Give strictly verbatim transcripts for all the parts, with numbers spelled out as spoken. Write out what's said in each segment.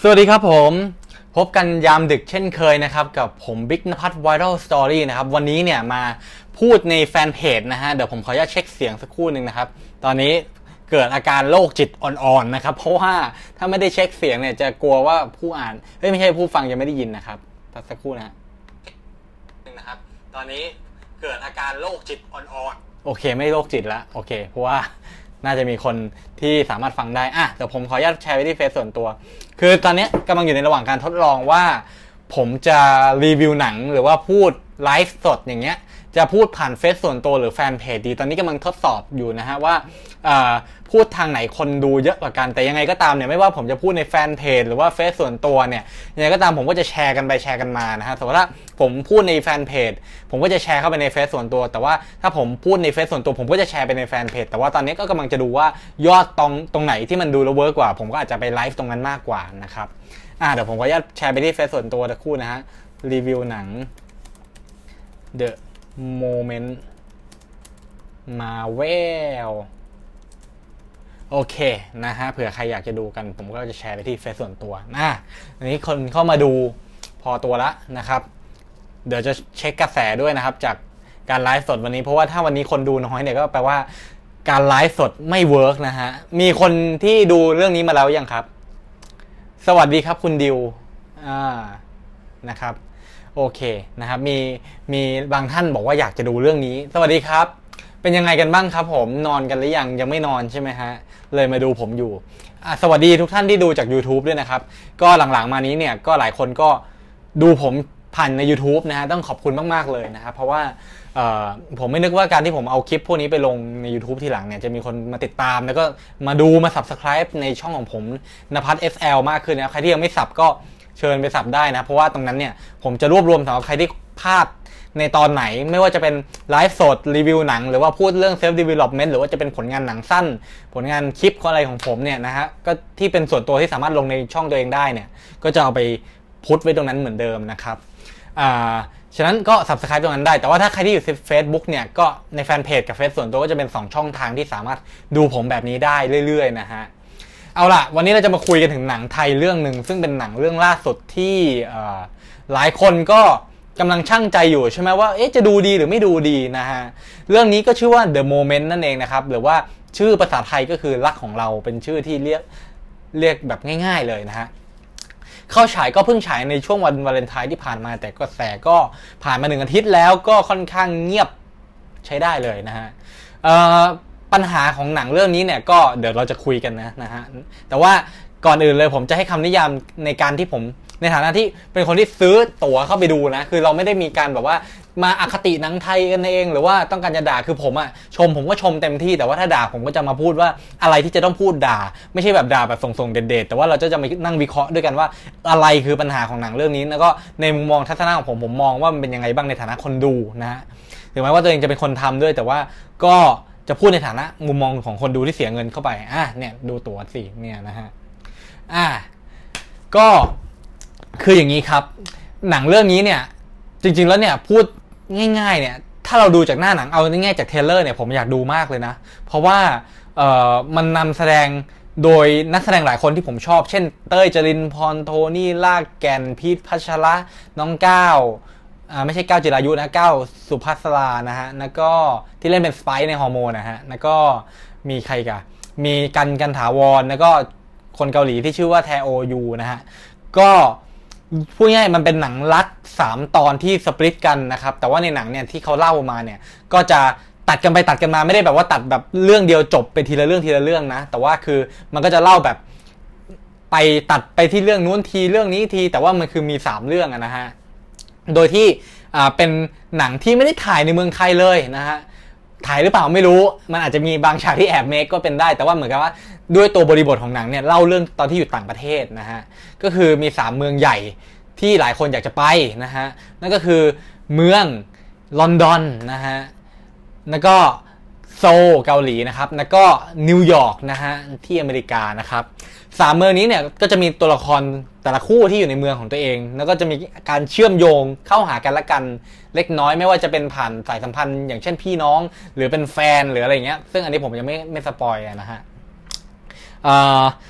สวัสดีครับผมพบกันยามดึกเช่นเคยนะครับกับผมบิ๊กณภัทร Viral Story นะครับวันนี้เนี่ยมาพูดในแฟนเพจนะฮะเดี๋ยวผมขออนุญาตเช็คเสียงสักครู่หนึ่งนะครับตอนนี้เกิดอาการโรคจิตอ่อนๆนะครับเพราะว่าถ้าไม่ได้เช็คเสียงเนี่ยจะกลัวว่าผู้อ่านเฮ้ยไม่ใช่ผู้ฟังยังไม่ได้ยินนะครับสักครู่นะนะครับตอนนี้เกิดอาการโรคจิตอ่อนๆโอเคไม่โรคจิตละโอเคเพราะว่าน่าจะมีคนที่สามารถฟังได้อ่ะเดี๋ยวผมขออนุญาตแชร์ไว้ที่เฟซส่วนตัวคือตอนนี้กำลังอยู่ในระหว่างการทดลองว่าผมจะรีวิวหนังหรือว่าพูดไลฟ์สดอย่างเงี้ยจะพูดผ่านเฟซส่วนตัวหรือแฟนเพจดีตอนนี้กำลังทดสอบอยู่นะฮะว่าพูดทางไหนคนดูเยอะกว่ากันแต่ยังไงก็ตามเนี่ยไม่ว่าผมจะพูดในแฟนเพจหรือว่าเฟซส่วนตัวเนี่ยยังไงก็ตามผมก็จะแชร์กันไปแชร์กันมานะฮะสมมติว่าผมพูดในแฟนเพจผมก็จะแชร์เข้าไปในเฟซส่วนตัวแต่ว่าถ้าผมพูดในเฟซส่วนตัวผมก็จะแชร์ไปในแฟนเพจแต่ว่าตอนนี้ก็กำลังจะดูว่ายอดตรงตรงไหนที่มันดูแล้วเวิร์กกว่าผมก็อาจจะไปไลฟ์ตรงนั้นมากกว่านะครับอ่าเดี๋ยวผมขออนุญาตแชร์ไปที่เฟซส่วนตัวตะคู่นะฮะรีวิวหนัง The Moment มาเวลโอเคนะฮะเผื่อใครอยากจะดูกันผมก็จะแชร์ไปที่เฟซส่วนตัวนะอันนี้คนเข้ามาดูพอตัวละนะครับเดี๋ยวจะเช็คกระแสด้วยนะครับจากการไลฟ์สดวันนี้เพราะว่าถ้าวันนี้คนดูน้อยเนี่ยก็แปลว่าการไลฟ์สดไม่เวิร์กนะฮะมีคนที่ดูเรื่องนี้มาแล้วยังครับสวัสดีครับคุณดิวอ่านะครับโอเคนะครับมีมีบางท่านบอกว่าอยากจะดูเรื่องนี้สวัสดีครับเป็นยังไงกันบ้างครับผมนอนกันหรือยังยังไม่นอนใช่ไหมฮะเลยมาดูผมอยู่สวัสดีทุกท่านที่ดูจาก YouTube ด้วยนะครับก็หลังๆมานี้เนี่ยก็หลายคนก็ดูผมผ่านใน YouTube นะฮะต้องขอบคุณมากๆเลยนะครับเพราะว่าผมไม่นึกว่าการที่ผมเอาคลิปพวกนี้ไปลงใน YouTube ทีหลังเนี่ยจะมีคนมาติดตามแล้วก็มาดูมา Subscribe ในช่องของผมณภัทร เอส แอล มากขึ้นนะใครที่ยังไม่สับก็เชิญไปสับได้นะเพราะว่าตรงนั้นเนี่ยผมจะรวบรวมสำหรับใครที่พลาดในตอนไหนไม่ว่าจะเป็นไลฟ์สดรีวิวหนังหรือว่าพูดเรื่องเซลฟ์ดีเวล็อปเมนต์หรือว่าจะเป็นผลงานหนังสั้นผลงานคลิปอะไรของผมเนี่ยนะฮะก็ที่เป็นส่วนตัวที่สามารถลงในช่องตัวเองได้เนี่ยก็จะเอาไปพุทไว้ตรงนั้นเหมือนเดิมนะครับอ่าฉะนั้นก็ Subscribe ตรงนั้นได้แต่ว่าถ้าใครที่อยู่ใน Facebook เนี่ยก็ในแฟนเพจกับเฟซส่วนตัวก็จะเป็นสองช่องทางที่สามารถดูผมแบบนี้ได้เรื่อยๆนะฮะเอาล่ะวันนี้เราจะมาคุยกันถึงหนังไทยเรื่องหนึ่งซึ่งเป็นหนังเรื่องล่าสุดที่หลายคนก็กำลังชั่งใจอยู่ใช่ไหมว่าเอ๊ะจะดูดีหรือไม่ดูดีนะฮะเรื่องนี้ก็ชื่อว่า The Moment นั่นเองนะครับหรือว่าชื่อภาษาไทยก็คือรักของเราเป็นชื่อที่เรียกเรียกแบบง่ายๆเลยนะฮะเข้าฉายก็เพิ่งฉายในช่วงวันวาเลนไทน์ที่ผ่านมาแต่กระแสก็ผ่านมาหนึ่งอาทิตย์แล้วก็ค่อนข้างเงียบใช้ได้เลยนะฮะปัญหาของหนังเรื่องนี้เนี่ยก็เดี๋ยวเราจะคุยกันนะนะฮะแต่ว่าก่อนอื่นเลยผมจะให้คำนิยามในการที่ผมในฐานะที่เป็นคนที่ซื้อตั๋วเข้าไปดูนะคือเราไม่ได้มีการแบบว่ามาอคติหนังไทยกันเองหรือว่าต้องการจะด่าคือผมอะชมผมก็ชมเต็มที่แต่ว่าถ้าด่าผมก็จะมาพูดว่าอะไรที่จะต้องพูดด่าไม่ใช่แบบด่าแบบส่งๆเด็ดๆแต่ว่าเราจะจะมานั่งวิเคราะห์ด้วยกันว่าอะไรคือปัญหาของหนังเรื่องนี้แล้วก็ในมุมมองทัศนะของผมผมมองว่ามันเป็นยังไงบ้างในฐานะคนดูนะฮะถึงแม้ว่าตัวเองจะเป็นคนทำด้วยแต่ว่าก็จะพูดในฐานะมุมมองของคนดูที่เสียเงินเข้าไปอ่ะเนี่ยดูตั๋วสิเนี่ยนะฮะอ่ะก็คืออย่างนี้ครับหนังเรื่องนี้เนี่ยจริงๆแล้วเนี่ยพูดง่ายๆเนี่ยถ้าเราดูจากหน้าหนังเอาง่ายๆจากเทรลเลอร์เนี่ยผมอยากดูมากเลยนะเพราะว่าเอ่อมันนำแสดงโดยนักแสดงหลายคนที่ผมชอบเช่นเต้ยจรินพรโทนี่ลากแก่นพีทพัชระน้องก้าวอ่าไม่ใช่ก้าวจิรายุนะก้าวสุภัสรานะฮะแล้วก็ที่เล่นเป็นสไปซ์ในฮอร์โมนนะฮะแล้วก็มีใครกันมีกันกันถาวรแล้วก็คนเกาหลีที่ชื่อว่าแทโอยูนะฮะก็พูดง่ายมันเป็นหนังรักสามตอนที่สปลิตกันนะครับแต่ว่าในหนังเนี่ยที่เขาเล่ามาเนี่ยก็จะตัดกันไปตัดกันมาไม่ได้แบบว่าตัดแบบเรื่องเดียวจบไปทีละเรื่องทีละเรื่องนะแต่ว่าคือมันก็จะเล่าแบบไปตัดไปที่เรื่องนู้นทีเรื่องนี้ทีแต่ว่ามันคือมีสามเรื่องนะฮะโดยที่อ่าเป็นหนังที่ไม่ได้ถ่ายในเมืองไทยเลยนะฮะถ่ายหรือเปล่าไม่รู้มันอาจจะมีบางฉากที่แอบเมคก็เป็นได้แต่ว่าเหมือนกับว่าด้วยตัวบริบทของหนังเนี่ยเล่าเรื่องตอนที่อยู่ต่างประเทศนะฮะก็คือมีสามเมืองใหญ่ที่หลายคนอยากจะไปนะฮะนั่นก็คือเมืองลอนดอนนะฮะแล้วก็โซลเกาหลีนะครับแล้วก็นิวยอร์กนะฮะที่อเมริกานะครับสามเมืองนี้เนี่ยก็จะมีตัวละครแต่ละคู่ที่อยู่ในเมืองของตัวเองแล้วก็จะมีการเชื่อมโยงเข้าหากันละกันเล็กน้อยไม่ว่าจะเป็นผ่านสายสัมพันธ์อย่างเช่นพี่น้องหรือเป็นแฟนหรืออะไรเงี้ยซึ่งอันนี้ผมยังไม่ไม่สปอยนะฮะ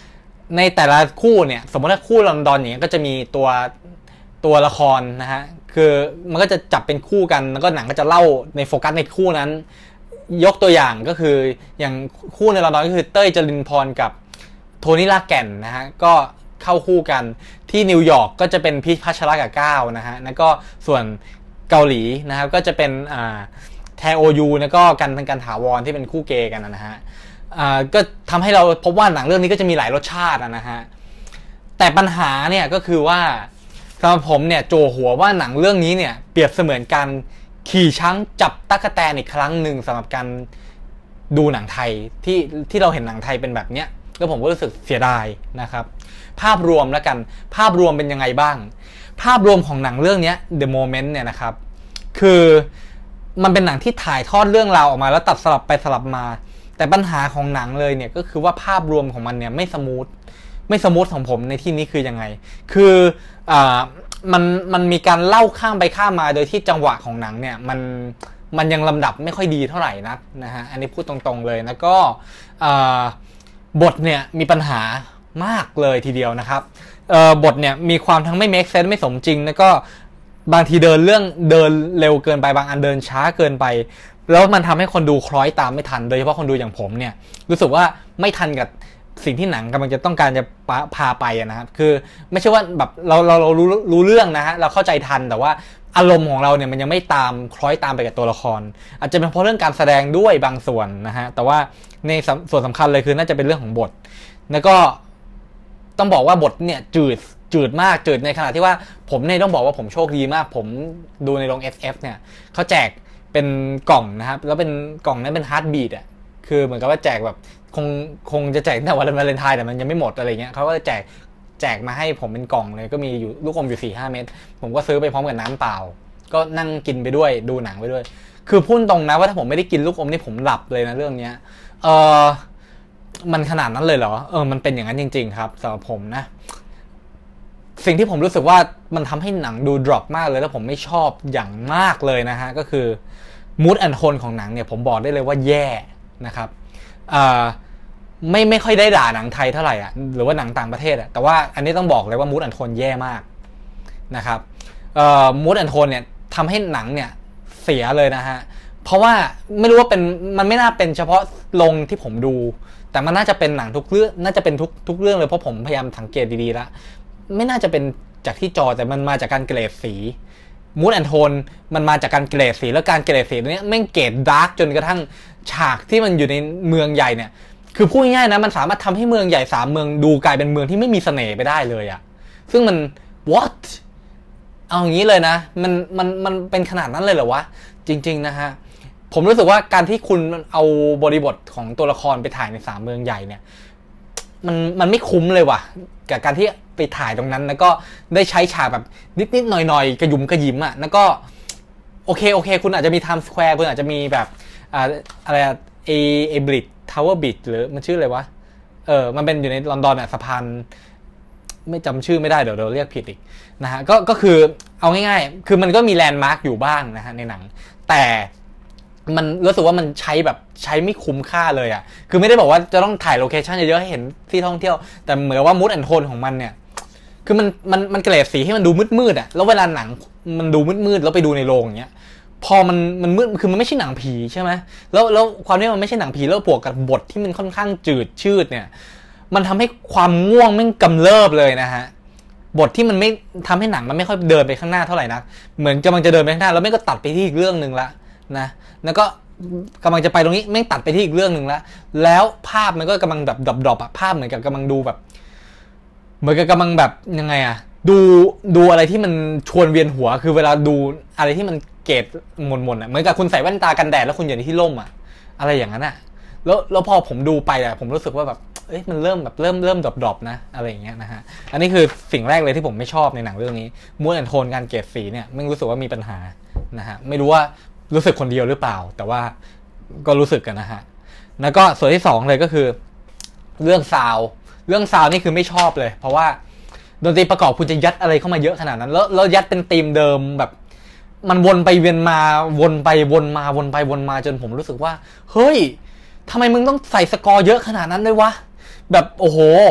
ในแต่ละคู่เนี่ยสมมติถ้าคู่ลอนดอนอย่างเงี้ยก็จะมีตัวตัวละครนะฮะคือมันก็จะจับเป็นคู่กันแล้วก็หนังก็จะเล่าในโฟกัสในคู่นั้นยกตัวอย่างก็คืออย่างคู่ในลอนดอนก็คือเต้ยจรินพรกับโทนี่ลากแก่นนะฮะก็เข้าคู่กันที่นิวยอร์กก็จะเป็นพีชพัชระกับก้าวนะฮะแล้วก็ส่วนเกาหลีนะครับก็จะเป็นอ่าแทโอยูแล้วก็กันเป็นกันถาวรที่เป็นคู่เกย์กันนะฮะอ่าก็ทำให้เราพบว่าหนังเรื่องนี้ก็จะมีหลายรสชาตินะฮะแต่ปัญหาเนี่ยก็คือว่าสำหรับผมเนี่ยโจหัวว่าหนังเรื่องนี้เนี่ยเปรียบเสมือนการขี่ช้างจับตั๊กแตนอีกครั้งหนึ่งสำหรับการดูหนังไทยที่ที่เราเห็นหนังไทยเป็นแบบเนี้ยแล้วผมก็รู้สึกเสียดายนะครับภาพรวมแล้วกันภาพรวมเป็นยังไงบ้างภาพรวมของหนังเรื่องนี้ The Moment เนี่ยนะครับคือมันเป็นหนังที่ถ่ายทอดเรื่องราวออกมาแล้วตัดสลับไปสลับมาแต่ปัญหาของหนังเลยเนี่ยก็คือว่าภาพรวมของมันเนี่ยไม่สมูทไม่สมูทของผมในที่นี้คือยังไงคืออ่ามันมันมีการเล่าข้ามไปข้ามมาโดยที่จังหวะของหนังเนี่ยมันมันยังลำดับไม่ค่อยดีเท่าไหร่นักนะฮะอันนี้พูดตรงๆเลยแล้วก็บทเนี่ยมีปัญหามากเลยทีเดียวนะครับบทเนี่ยมีความทั้งไม่ make sense ไม่สมจริงแล้วก็บางทีเดินเรื่องเดินเร็วเกินไปบางอันเดินช้าเกินไปแล้วมันทำให้คนดูคล้อยตามไม่ทันโดยเฉพาะคนดูอย่างผมเนี่ยรู้สึกว่าไม่ทันกับสิ่งที่หนังกำลังจะต้องการจะพาไปนะครับคือไม่ใช่ว่าแบบเราเราเรารู้รู้เรื่องนะฮะเราเข้าใจทันแต่ว่าอารมณ์ของเราเนี่ยมันยังไม่ตามคล้อยตามไปกับตัวละครอาจจะเป็นเพราะเรื่องการแสดงด้วยบางส่วนนะฮะแต่ว่าในส่วนสำคัญเลยคือน่าจะเป็นเรื่องของบทแล้วก็ต้องบอกว่าบทเนี่ยจืดจืดมากจืดในขณะที่ว่าผมเนี่ยต้องบอกว่าผมโชคดีมากผมดูในโรง เอส เอฟ เนี่ยเขาแจกเป็นกล่องนะครับแล้วเป็นกล่องนั้นเป็นฮาร์ดบีทอ่ะคือเหมือนกับว่าแจกแบบคงคงจะแจกตั้งแต่วันวาเลนไทน์แต่มันยังไม่หมดอะไรเงี้ยเขาก็แจกแจกมาให้ผมเป็นกล่องเลยก็มีอยู่ลูกอมอยู่ สี่ห้า เม็ดผมก็ซื้อไปพร้อมกับน้ำเปล่าก็นั่งกินไปด้วยดูหนังไปด้วยคือพูดตรงนะว่าถ้าผมไม่ได้กินลูกอมนี่ผมหลับเลยนะเรื่องเนี้ยเออมันขนาดนั้นเลยเหรอเออมันเป็นอย่างนั้นจริงๆครับสำหรับผมนะสิ่งที่ผมรู้สึกว่ามันทำให้หนังดูดรอปมากเลยแล้วผมไม่ชอบอย่างมากเลยนะฮะก็คือมูดแอนด์โทนของหนังเนี่ยผมบอกได้เลยว่าแย่นะครับอ่าไม่ไม่ค่อยได้ด่าหนังไทยเท่าไหร่อ่ะหรือว่าหนังต่างประเทศอ่ะแต่ว่าอันนี้ต้องบอกเลยว่ามูดแอนด์โทนแย่มากนะครับเอ่อมูดแอนด์โทนเนี่ยทำให้หนังเนี่ยเสียเลยนะฮะเพราะว่าไม่รู้ว่าเป็นมันไม่น่าเป็นเฉพาะลงที่ผมดูแต่มันน่าจะเป็นหนังทุกเรื่องน่าจะเป็นทุกทุกเรื่องเลยเพราะผมพยายามสังเกตดีๆแล้วไม่น่าจะเป็นจากที่จอแต่มันมาจากการเกรดสีมูดแอนด์โทนมันมาจากการเกรดสีแล้วการเกรดสีนี้แม่งเกรดดาร์กจนกระทั่งฉากที่มันอยู่ในเมืองใหญ่เนี่ยคือพูดง่ายๆนะมันสามารถทำให้เมืองใหญ่สามเมืองดูกลายเป็นเมืองที่ไม่มีเสน่ห์ไปได้เลยอะซึ่งมัน what เอาอย่างนี้เลยนะมันมันมันเป็นขนาดนั้นเลยเหรอวะจริงๆนะฮะผมรู้สึกว่าการที่คุณเอาบริบทของตัวละครไปถ่ายในสามเมืองใหญ่เนี่ยมันมันไม่คุ้มเลยว่ะกับการที่ไปถ่ายตรงนั้นแล้วก็ได้ใช้ฉากแบบนิดๆหน่อยๆกระยุมกระยิมอ่ะแล้วก็โอเคโอเคคุณอาจจะมีไทม์สแควร์คุณอาจจะมีแบบอ่าอะไรอะเอเอบริดทาวเวอร์บริดหรือมันชื่ออะไรวะเออมันเป็นอยู่ในลอนดอนอ่ะสะพานไม่จำชื่อไม่ได้เดี๋ยวเราเรียกผิดอีกนะฮะก็ก็คือเอาง่ายๆคือมันก็มีแลนด์มาร์กอยู่บ้างนะฮะในหนังแต่มันรู้สึกว่ามันใช้แบบใช้ไม่คุ้มค่าเลยอ่ะคือไม่ได้บอกว่าจะต้องถ่ายโลเคชั่นเยอะๆให้เห็นที่ท่องเที่ยวแต่เหมือนว่ามูดแอนด์โทนของมันเนี่ยคือมันมันมันเกรดสีให้มันดูมืดๆอ่ะแล้วเวลาหนังมันดูมืดๆแล้วไปดูในโรงอย่างเงี้ยพอมันมันมืดคือมันไม่ใช่หนังผีใช่ไหมแล้วแล้วความที่มันไม่ใช่หนังผีแล้วบวกกับบทที่มันค่อนข้างจืดชืดเนี่ยมันทำให้ความง่วงมันกำเริบเลยนะฮะบทที่มันไม่ทำให้หนังมันไม่ค่อยเดินไปข้างหน้าเท่าไหร่นักเหมือนกำลังจะเดินไปข้างหน้าแล้วไม่ก็ตัดไปที่อีกเรื่องนึงละนะแล้วก็กำลังจะไปตรงนี้แม่งตัดไปที่อีกเรื่องหนึ่งแล้วแล้วภาพมันก็กำลังแบบดรอปๆอะภาพเหมือนกับกำลังดูแบบเหมือนกับกำลังแบบยังไงอะดูดูอะไรที่มันชวนเวียนหัวคือเวลาดูอะไรที่มันเกรดหม่นๆอะเหมือนกับคุณใส่แว่นตากันแดดแล้วคุณอยู่ในที่ร่มอะอะไรอย่างนั้นอะแล้วแล้วพอผมดูไปอะผมรู้สึกว่าแบบเอ้ยมันเริ่มแบบเริ่มเริ่มดรอปๆนะอะไรอย่างเงี้ยนะฮะอันนี้คือสิ่งแรกเลยที่ผมไม่ชอบในหนังเรื่องนี้มูดแอนด์โทนการเกรดสีเนี่ยไม่รู้สึกว่ามีปัญหานะฮะไม่รู้ว่ารู้สึกคนเดียวหรือเปล่าแต่ว่าก็รู้สึกกันนะฮะแล้วก็ส่วนที่สองเลยก็คือเรื่องซาวเรื่องซาวนี่คือไม่ชอบเลยเพราะว่าดนตรีประกอบคุณจะยัดอะไรเข้ามาเยอะขนาดนั้นแล้วแล้วยัดเป็นธีมเดิมแบบมันวนไปเวียนมาวนไปวนมาวนไปวนมาจนผมรู้สึกว่าเฮ้ยทำไมมึงต้องใส่สกอร์เยอะขนาดนั้นด้วยวะแบบโอ้โห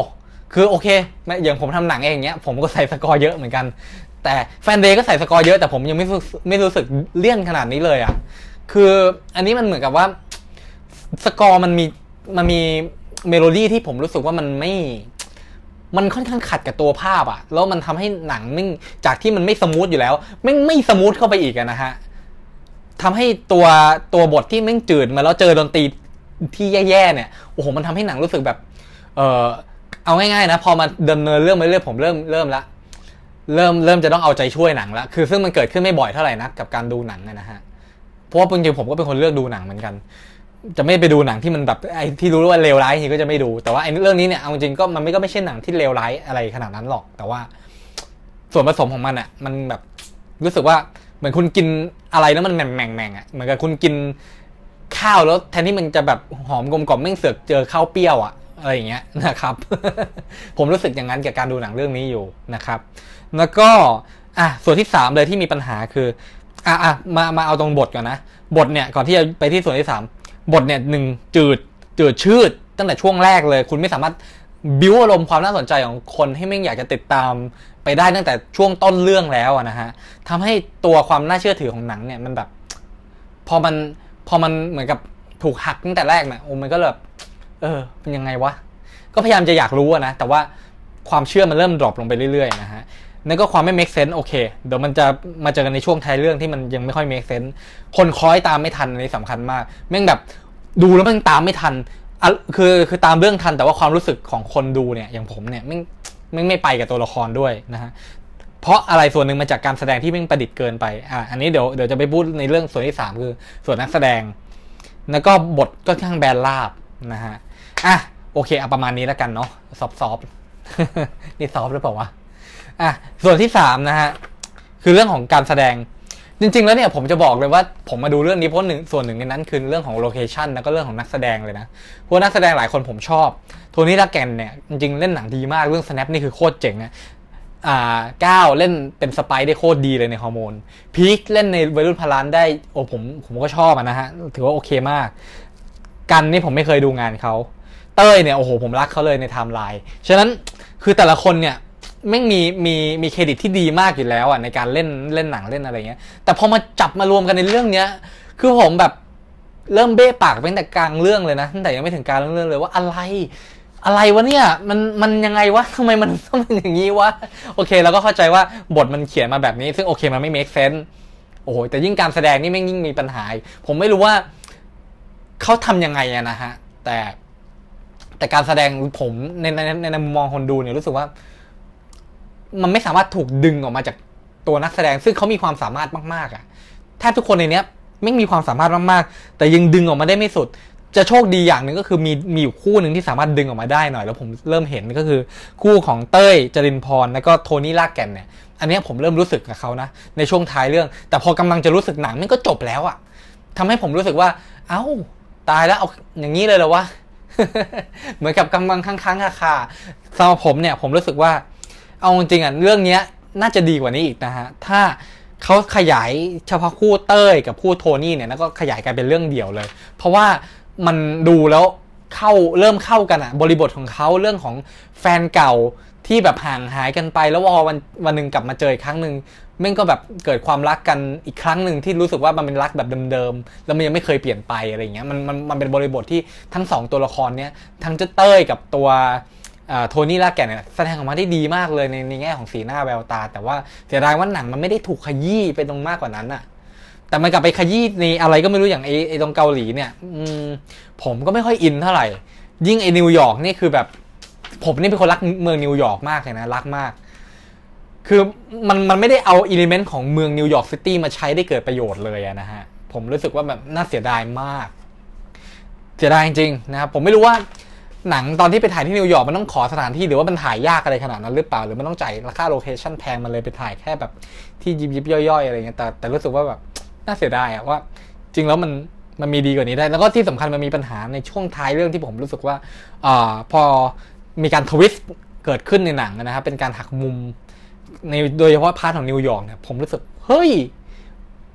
คือโอเคอย่างผมทำหนังเองอย่างเงี้ยผมก็ใส่สกอร์เยอะเหมือนกันแต่แฟนเดย์ก็ใส่สกอร์เยอะแต่ผมยังไม่ไม่รู้สึกเลี่ยนขนาดนี้เลยอ่ะคืออันนี้มันเหมือนกับว่าสกอร์มันมีมันมีเมโลดี้ที่ผมรู้สึกว่ามันไม่มันค่อนข้างขัดกับตัวภาพอ่ะแล้วมันทำให้หนังไม่จากที่มันไม่สมูทอยู่แล้วไม่ไม่สมูทเข้าไปอีกนะฮะทำให้ตัวตัวบทที่แม่งจืดมาแล้วเจอดนตรีที่แย่ๆเนี่ยโอ้โหมันทำให้หนังรู้สึกแบบเออเอาง่ายๆนะพอมาดำเนินเรื่องไปเรื่อยผมเริ่มเริ่มละเริ่มเริ่มจะต้องเอาใจช่วยหนังละคือซึ่งมันเกิดขึ้นไม่บ่อยเท่าไหร่นักกับการดูหนังนะฮะเพราะว่าจริงๆผมก็เป็นคนเลือกดูหนังเหมือนกันจะไม่ไปดูหนังที่มันแบบไอ้ที่รู้ว่าเลวร้ายทีก็จะไม่ดูแต่ว่าไอ้เรื่องนี้เนี่ยเอาจริงก็มันไม่ก็ไม่ใช่หนังที่เลวร้ายอะไรขนาดนั้นหรอกแต่ว่าส่วนผสมของมันอ่ะมันแบบรู้สึกว่าเหมือนคุณกินอะไรแล้วมันแหม่งแหม่งแหม่งอ่ะเหมือนกับคุณกินข้าวแล้วแทนที่มันจะแบบหอมกลมกล่อมแม่งเสือกเจอข้าวเปรี้ยวอ่ะอะไรอย่างเงี้ยนะครับ ผมรู้สึกอย่างนั้นกับการดูหนังเรื่องนี้อยู่นะครับแล้วก็อ่ะส่วนที่สามเลยที่มีปัญหาคืออ่ะอ่ะมามาเอาตรงบทก่อนนะบทเนี่ยก่อนที่จะไปที่ส่วนที่สามบทเนี่ยหนึ่งจืดจืดชืดตั้งแต่ช่วงแรกเลยคุณไม่สามารถบิ้วอารมณ์ความน่าสนใจของคนให้แม่งอยากจะติดตามไปได้ตั้งแต่ช่วงต้นเรื่องแล้วนะฮะทำให้ตัวความน่าเชื่อถือของหนังเนี่ยมันแบบพอมันพอมันเหมือนกับถูกหักตั้งแต่แรกเนี่ยโอ้มันก็แบบเออเป็นยังไงวะก็พยายามจะอยากรู้นะแต่ว่าความเชื่อมันเริ่มดรอปลงไปเรื่อยๆนะฮะนั่นก็ความไม่ make sense โอเคเดี๋ยวมันจะมาเจอกันในช่วงท้ายเรื่องที่มันยังไม่ค่อย make sense คนคอยตามไม่ทันอันนี้สำคัญมากแม่งแบบดูแล้วแม่งตามไม่ทันคือคือตามเรื่องทันแต่ว่าความรู้สึกของคนดูเนี่ยอย่างผมเนี่ยแม่งแม่งไม่ไปกับตัวละครด้วยนะฮะเพราะอะไรส่วนหนึ่งมาจากการแสดงที่แม่งประดิษฐ์เกินไปอ่ะอันนี้เดี๋ยวเดี๋ยวจะไปพูดในเรื่องส่วนที่สามคือส่วนนักแสดงแล้วก็บทก็ค่อนข้างแบนราบนะฮะอ่ะโอเคเอาประมาณนี้แล้วกันเนาะซอฟซอฟนี่ซอฟหรือเปล่าวะอ่ะส่วนที่สามนะฮะคือเรื่องของการแสดงจริงๆแล้วเนี่ยผมจะบอกเลยว่าผมมาดูเรื่องนี้เพราะหนึ่งส่วนหนึ่งในนั้นคือเรื่องของโลเคชันแล้วก็เรื่องของนักแสดงเลยนะเพราะนักแสดงหลายคนผมชอบโทนี่ลาแกนเนี่ยจริงๆเล่นหนังดีมากเรื่อง Snap นี่คือโคตรเจ๋งนะอ่าก้าวเล่นเป็นสไปได้โคตรดีเลยในฮอร์โมนพีคเล่นในวัยรุ่นพลานได้โอ้ผมผมก็ชอบนะฮะถือว่าโอเคมากกันนี่ผมไม่เคยดูงานเขาเต้ยเนี่ยโอ้โหผมรักเขาเลยในไทม์ไลน์ฉะนั้นคือแต่ละคนเนี่ยแม่งมีมีมีเครดิตที่ดีมากอยู่แล้วอ่ะในการเล่นเล่นหนังเล่นอะไรเงี้ยแต่พอมาจับมารวมกันในเรื่องเนี้ยคือผมแบบเริ่มเบ้ปากตั้งแต่กลางเรื่องเลยนะตั้งแต่ยังไม่ถึงกลางเรื่องเลยว่าอะไรอะไรวะเนี่ยมันมันยังไงวะทำไมมันต้องเป็นอย่างนี้วะโอเคเราก็เข้าใจว่าบทมันเขียนมาแบบนี้ซึ่งโอเคมันไม่ make sense โอ้โหแต่ยิ่งการแสดงนี่แม่งยิ่งมีปัญหาผมไม่รู้ว่าเขาทำยังไงอะนะฮะแต่แต่การแสดงผมในในในในมุมมองคนดูเนี่ยรู้สึกว่ามันไม่สามารถถูกดึงออกมาจากตัวนักแสดงซึ่งเขามีความสามารถมากๆอ่ะแทบทุกคนในเนี้ยไม่มีความสามารถมากๆแต่ยังดึงออกมาได้ไม่สุดจะโชคดีอย่างหนึ่งก็คือมีมีอยู่คู่หนึ่งที่สามารถดึงออกมาได้หน่อยแล้วผมเริ่มเห็นก็คือคู่ของเต้ยจรินพรแล้วก็โทนี่ลากแก่นเนี่ยอันนี้ผมเริ่มรู้สึกกับเขานะในช่วงท้ายเรื่องแต่พอกำลังจะรู้สึกหนังมันก็จบแล้วอ่ะทำให้ผมรู้สึกว่าเอ้าตายแล้วเอาอย่างนี้เลยเหรอวะ เหมือนกับกำลังค้างๆคาๆสำหรับผมเนี่ยผมรู้สึกว่าเอาจริงๆอ่ะเรื่องนี้น่าจะดีกว่านี้อีกนะฮะถ้าเขาขยายเฉพาะคู่เต้ยกับคู่โทนี่เนี่ยแล้วก็ขยายกันเป็นเรื่องเดี่ยวเลยเพราะว่ามันดูแล้วเข้าเริ่มเข้ากันอ่ะบริบทของเขาเรื่องของแฟนเก่าที่แบบห่างหายกันไปแล้วพอวันวันหนึ่งกลับมาเจออีกครั้งหนึ่งแม่งก็แบบเกิดความรักกันอีกครั้งหนึ่งที่รู้สึกว่ามันเป็นรักแบบเดิมๆแล้วมันยังไม่เคยเปลี่ยนไปอะไรอย่างเงี้ยมันมันมันเป็นบริบทที่ทั้งสองตัวละครเนี้ยทั้งเจ้าเต้ยกับตัวโทนี่ลากแก่นเนี่ยแสดงออกมาได้ดีมากเลยในในแง่ของสีหน้าแววตาแต่ว่าเสียดายว่าหนังมันไม่ได้ถูกขยี้ไปตรงมากกว่านั้นอะแต่มันกลับไปขยี้ในอะไรก็ไม่รู้อย่างไอไอตรงเกาหลีเนี่ยผมก็ไม่ค่อยอินเท่าไหร่ยิ่งไอนิวยอร์กนี่คือแบบผมนี่เป็นคนรักเมืองนิวยอร์กมากเลยนะรักมากคือมันมันไม่ได้เอาอิเลเมนต์ของเมืองนิวยอร์กซิตี้มาใช้ได้เกิดประโยชน์เลยนะฮะผมรู้สึกว่าแบบน่าเสียดายมากเสียดายจริงๆนะครับผมไม่รู้ว่าหนังตอนที่ไปถ่ายที่นิวยอร์กมันต้องขอสถานที่หรือว่ามันถ่ายยากอะไรขนาดนั้นหรือเปล่าหรือมันต้องจ่ายราคาโลเคชั่นแพงมันเลยไปถ่ายแค่แบบที่ยิบยิบย่อยๆอะไรเงี้ยแต่แต่รู้สึกว่าแบบน่าเสียดายอะว่าจริงแล้วมันมันมีดีกว่านี้ได้แล้วก็ที่สำคัญมันมีปัญหาในช่วงท้ายเรื่องที่ผมรู้สึกว่าอ่าพอมีการทวิสต์เกิดขึ้นในหนังนะครับเป็นการหักมุมในโดยเฉพาะพาร์ทของนิวยอร์กเนี่ยผมรู้สึกเฮ้ย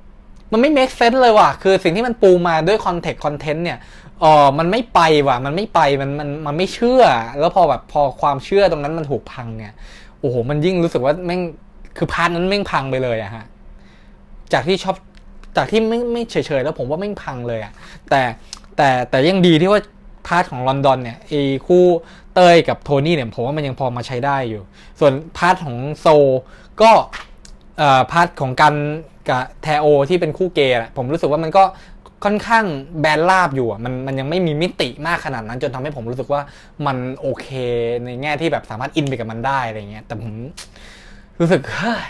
มันไม่ make sense เลยว่ะคือสิ่งที่มันปูมาด้วย context content เนี่ยเออมันไม่ไปว่ะมันไม่ไปมันมันมันไม่เชื่อแล้วพอแบบพอความเชื่อตรงนั้นมันถูกพังเนี่ยโอ้โหมันยิ่งรู้สึกว่าแม่งคือพาร์ทนั้นแม่งพังไปเลยอะฮะจากที่ชอบจากที่ไม่ไม่เฉยๆแล้วผมว่าแม่งพังเลยอะแต่แต่แต่ยังดีที่ว่าพาร์ทของลอนดอนเนี่ยไอ้คู่เต้ยกับโทนี่เนี่ยผมว่ามันยังพอมาใช้ได้อยู่ส่วนพาร์ทของโซก็เอ่อพาร์ทของกันกับแทโอที่เป็นคู่เกย์ผมรู้สึกว่ามันก็ค่อนข้างแบนราบอยู่อ่ะมันมันยังไม่มีมิติมากขนาดนั้นจนทำให้ผมรู้สึกว่ามันโอเคในแง่ที่แบบสามารถอินไปกับมันได้อะไรเงี้ยแต่ผมรู้สึก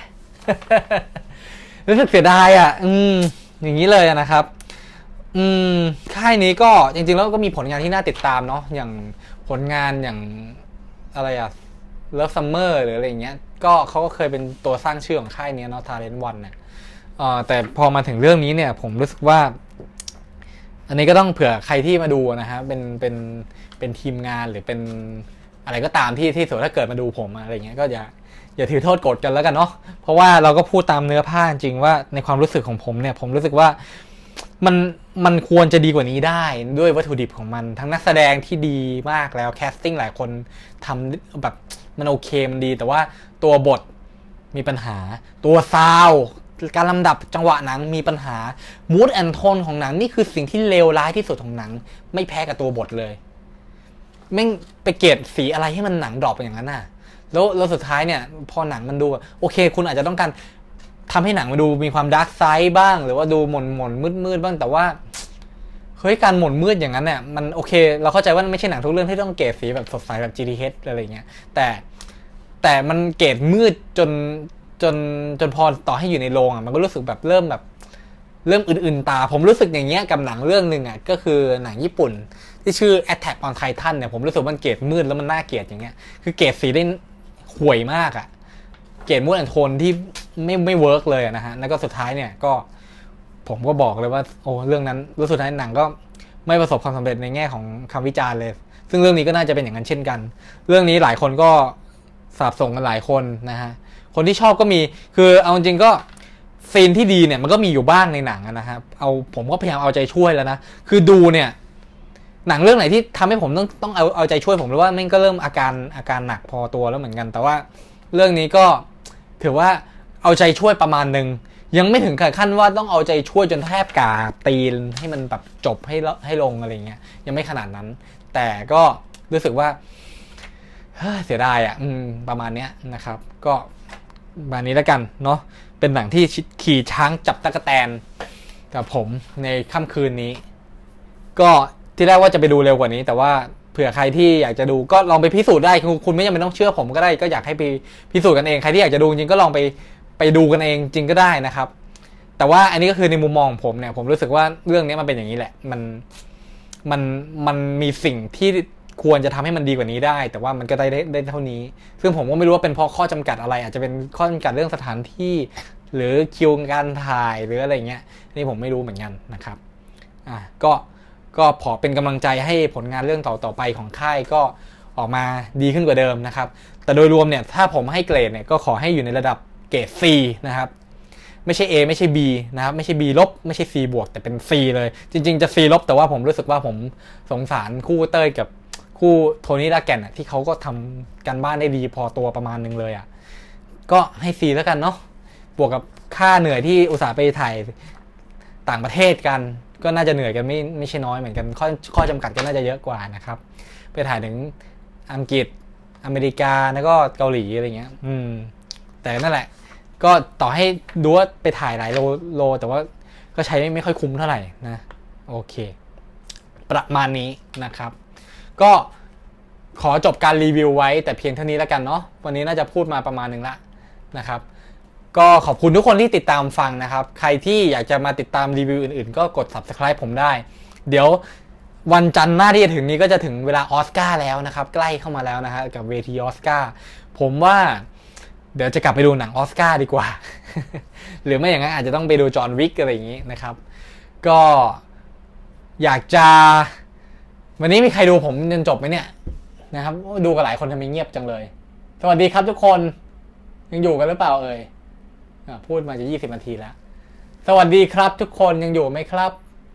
รู้สึกเสียดายอ่ะอืมอย่างนี้เลยนะครับอืมค่ายนี้ก็จริงๆแล้วก็มีผลงานที่น่าติดตามเนาะอย่างผลงานอย่างอะไรอะเลิฟซัมเมอร์หรืออะไรเงี้ยก็เขาก็เคยเป็นตัวสร้างชื่อของค่ายนี้เนาะ Talent One เนี่ยเอ่อแต่พอมาถึงเรื่องนี้เนี่ยผมรู้สึกว่าอันนี้ก็ต้องเผื่อใครที่มาดูนะฮะเป็นเป็นเป็นทีมงานหรือเป็นอะไรก็ตามที่ที่สมมติถ้าเกิดมาดูผมอะไรเงี้ยก็อย่าอย่าถือโทษโกรธกันแล้วกันเนาะเพราะว่าเราก็พูดตามเนื้อผ้าจริงว่าในความรู้สึกของผมเนี่ยผมรู้สึกว่ามันมันควรจะดีกว่านี้ได้ด้วยวัตถุดิบของมันทั้งนักแสดงที่ดีมากแล้วแคสติ้งหลายคนทำแบบมันโอเคมันดีแต่ว่าตัวบทมีปัญหาตัวซาวการลำดับจังหวะหนังมีปัญหา mood and tone ของหนังนี่คือสิ่งที่เลวร้ายที่สุดของหนังไม่แพ้กับตัวบทเลยแม่งไปเกลียดสีอะไรให้มันหนังดรอปอย่างนั้นน่ะแล้วแล้วสุดท้ายเนี่ยพอหนังมันดูโอเคคุณอาจจะต้องการทำให้หนังมันดูมีความดาร์กไซด์บ้างหรือว่าดูหม่นหม่นมืดมืดบ้างแต่ว่าเฮ้ยการหม่นมืดอย่างนั้นเนี่ยมันโอเคเราเข้าใจว่าไม่ใช่หนังทุกเรื่องที่ต้องเกรดสีแบบสดใสแบบ จี ที เอช อะไรเงี้ยแต่แต่มันเกรดมืดจนจนจนพอต่อให้อยู่ในโรงอ่ะมันก็รู้สึกแบบเริ่มแบบเริ่มอื่นๆตาผมรู้สึกอย่างเงี้ยกับหนังเรื่องนึงอ่ะก็คือหนังญี่ปุ่นที่ชื่อ Attack on Titan เนี่ยผมรู้สึกมันเกรดมืดแล้วมันน่าเกลียดอย่างเงี้ยคือเกรดสีได้ห่วยมากอ่ะเกรดมูดแอนโทนที่ไม่ไม่เวิร์กเลยนะฮะแล้วก็สุดท้ายเนี่ยก็ผมก็บอกเลยว่าโอ้เรื่องนั้นรู้สุดท้ายหนังก็ไม่ประสบความสำเร็จในแง่ของคำวิจารณ์เลยซึ่งเรื่องนี้ก็น่าจะเป็นอย่างนั้นเช่นกันเรื่องนี้หลายคนก็สาบส่งกันหลายคนนะฮะคนที่ชอบก็มีคือเอาจริงก็ซีนที่ดีเนี่ยมันก็มีอยู่บ้างในหนังนะครับเอาผมก็พยายามเอาใจช่วยแล้วนะคือดูเนี่ยหนังเรื่องไหนที่ทำให้ผมต้องต้องเอาเอาใจช่วยผมหรือว่าแม่งก็เริ่มอาการอาการหนักพอตัวแล้วเหมือนกันแต่ว่าเรื่องนี้ก็ถือว่าเอาใจช่วยประมาณนึงยังไม่ถึงขั้นว่าต้องเอาใจช่วยจนแทบกาตีนให้มันแบบจบให้ให้ลงอะไรเงี้ยยังไม่ขนาดนั้นแต่ก็รู้สึกว่าเสียดายอ่ะประมาณนี้นะครับก็ประมาณนี้แล้วกันเนาะเป็นหนังที่ขี่ช้างจับตั๊กแตนกับผมในค่ำคืนนี้ก็ที่แรกว่าจะไปดูเร็วกว่านี้แต่ว่าเผื่อใครที่อยากจะดูก็ลองไปพิสูจน์ได้คุณไม่จำเป็นต้องเชื่อผมก็ได้ก็อยากให้ไปพิสูจน์กันเองใครที่อยากจะดูจริงก็ลองไปไปดูกันเองจริงก็ได้นะครับแต่ว่าอันนี้ก็คือในมุมมองผมเนี่ยผมรู้สึกว่าเรื่องนี้มันเป็นอย่างนี้แหละมันมันมันมีสิ่งที่ควรจะทำให้มันดีกว่านี้ได้แต่ว่ามันก็ได้ได้เท่านี้ซึ่งผมก็ไม่รู้ว่าเป็นเพราะข้อจำกัดอะไรอาจจะเป็นข้อจำกัดเรื่องสถานที่หรือคิวการถ่ายหรืออะไรเงี้ยนี่ผมไม่รู้เหมือนกันนะครับอ่ะก็ก็ขอเป็นกำลังใจให้ผลงานเรื่องต่อๆไปของค่ายก็ออกมาดีขึ้นกว่าเดิมนะครับแต่โดยรวมเนี่ยถ้าผมให้เกรดเนี่ยก็ขอให้อยู่ในระดับเกรด C นะครับไม่ใช่ A ไม่ใช่ B นะครับไม่ใช่ B ลบไม่ใช่ C บวกแต่เป็น C เลยจริงๆจะ C ลบแต่ว่าผมรู้สึกว่าผมสงสารคู่เต้ยกับคู่โทนี่ลาแกนที่เขาก็ทำการบ้านได้ดีพอตัวประมาณนึงเลยอ่ะก็ให้ C แล้วกันเนาะบวกกับค่าเหนื่อยที่อุตส่าห์ไปถ่ายต่างประเทศกันก็น่าจะเหนื่อยกันไม่ไม่ใช่น้อยเหมือนกันข้อข้อจำกัดก็น่าจะเยอะกว่านะครับไปถ่ายถึงอังกฤษอเมริกาแล้วก็เกาหลีอะไรเงี้ยอืมแต่นั่นแหละก็ต่อให้ดูว่าไปถ่ายหลายโลโลแต่ว่าก็ใช้ไม่ค่อยคุ้มเท่าไหร่นะโอเคประมาณนี้นะครับก็ขอจบการรีวิวไว้แต่เพียงเท่านี้แล้วกันเนาะวันนี้น่าจะพูดมาประมาณนึงละนะครับก็ขอบคุณทุกคนที่ติดตามฟังนะครับใครที่อยากจะมาติดตามรีวิวอื่นๆก็กด ซับสไครบ์ ผมได้เดี๋ยววันจันทร์หน้าที่จะถึงนี้ก็จะถึงเวลาออสการ์แล้วนะครับใกล้เข้ามาแล้วนะฮะกับเวทีออสการ์ผมว่าเดี๋ยวจะกลับไปดูหนังออสการ์ดีกว่า หรือไม่อย่างนั้นอาจจะต้องไปดูจอห์นวิกอะไรอย่างนี้นะครับก็อยากจะวันนี้มีใครดูผมจนจบไหมเนี่ยนะครับดูกับหลายคนทำไมเงียบจังเลยสวัสดีครับทุกคนยังอยู่กันหรือเปล่าเอ่ยพูดมาจะยี่สิบนาทีแล้วสวัสดีครับทุกคนยังอยู่ไหมครับ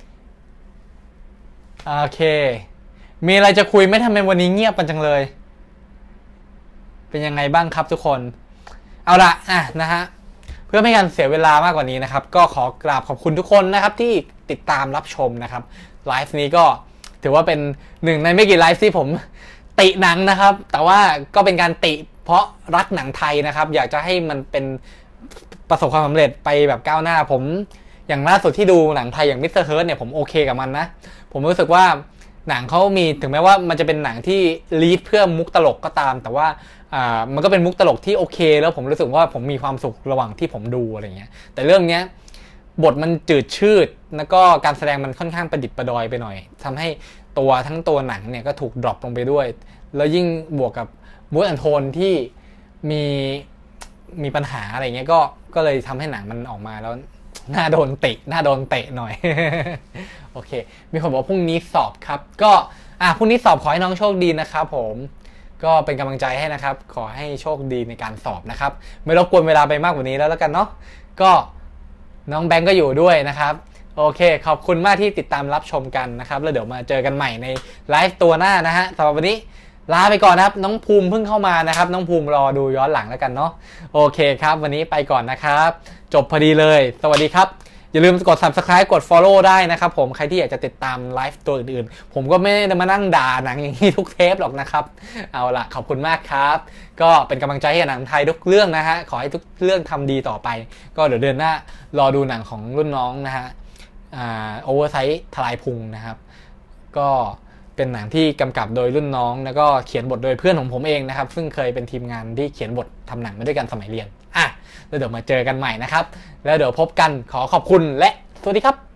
โอเคมีอะไรจะคุยไหมทำไมวันนี้เงียบกันจังเลยเป็นยังไงบ้างครับทุกคนเอาละอ่ะนะฮะเพื่อไม่ให้การเสียเวลามากกว่านี้นะครับก็ขอกราบขอบคุณทุกคนนะครับที่ติดตามรับชมนะครับไลฟ์นี้ก็ถือว่าเป็นหนึ่งในไม่กี่ไลฟ์ที่ผมติหนังนะครับแต่ว่าก็เป็นการติเพราะรักหนังไทยนะครับอยากจะให้มันเป็นประสบความสำเร็จไปแบบก้าวหน้าผมอย่างล่าสุดที่ดูหนังไทยอย่างมิสเตอร์เฮิร์ทเนี่ยผมโอเคกับมันนะผมรู้สึกว่าหนังเขามีถึงแม้ว่ามันจะเป็นหนังที่ลีดเพื่อมุกตลกก็ตามแต่ว่าอ่ามันก็เป็นมุกตลกที่โอเคแล้วผมรู้สึกว่าผมมีความสุขระหว่างที่ผมดูอะไรเงี้ยแต่เรื่องเนี้ยบทมันจืดชืดแล้วก็การแสดงมันค่อนข้างประดิษฐ์ประดอยไปหน่อยทำให้ตัวทั้งตัวหนังเนี่ยก็ถูกดรอปลงไปด้วยแล้วยิ่งบวกกับมูดแอนโทนที่มีมีปัญหาอะไรเงี้ยก็ก็เลยทำให้หนังมันออกมาแล้วน่าโดนเตะน่าโดนเตะหน่อย โอเคมีคนบอกพรุ่งนี้สอบครับก็อ่ะพรุ่งนี้สอบขอให้น้องโชคดีนะครับผมก็เป็นกำลังใจให้นะครับขอให้โชคดีในการสอบนะครับไม่รบกวนเวลาไปมากกว่านี้แล้วแล้วกันเนาะก็น้องแบงก์ก็อยู่ด้วยนะครับโอเคขอบคุณมากที่ติดตามรับชมกันนะครับแล้วเดี๋ยวมาเจอกันใหม่ในไลฟ์ตัวหน้านะฮะสำหรับวันนี้ลาไปก่อนนะครับน้องภูมิเพิ่งเข้ามานะครับน้องภูมิรอดูย้อนหลังแล้วกันเนาะโอเคครับวันนี้ไปก่อนนะครับจบพอดีเลยสวัสดีครับอย่าลืมกด ซับสไครบ์ กด ฟอลโล่ ได้นะครับผมใครที่อยากจะติดตามไลฟ์ตัวอื่นๆผมก็ไม่ได้มานั่งด่าหนังอย่างนี้ทุกเทปหรอกนะครับเอาละขอบคุณมากครับก็เป็นกำลังใจให้หนังไทยทุกเรื่องนะฮะขอให้ทุกเรื่องทำดีต่อไปก็เดี๋ยวเดือนหน้ารอดูหนังของรุ่นน้องนะฮะอ่าโอเวอร์ไซส์ทลายพุงนะครับก็เป็นหนังที่กำกับโดยรุ่นน้องแล้วก็เขียนบทโดยเพื่อนของผมเองนะครับซึ่งเคยเป็นทีมงานที่เขียนบททำหนังมาด้วยกันสมัยเรียนอ่ะแล้วเดี๋ยวมาเจอกันใหม่นะครับแล้วเดี๋ยวพบกันขอขอบคุณและสวัสดีครับ